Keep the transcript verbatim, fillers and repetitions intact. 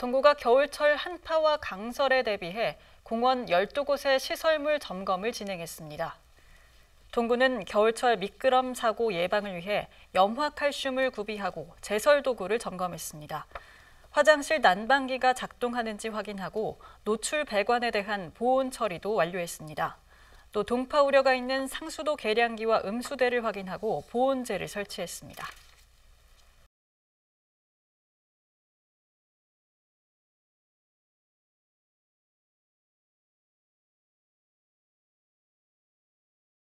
동구가 겨울철 한파와 강설에 대비해 공원 열두 곳의 시설물 점검을 진행했습니다. 동구는 겨울철 미끄럼 사고 예방을 위해 염화칼슘을 구비하고 제설 도구를 점검했습니다. 화장실 난방기가 작동하는지 확인하고 노출 배관에 대한 보온 처리도 완료했습니다. 또 동파 우려가 있는 상수도 계량기와 음수대를 확인하고 보온재를 설치했습니다.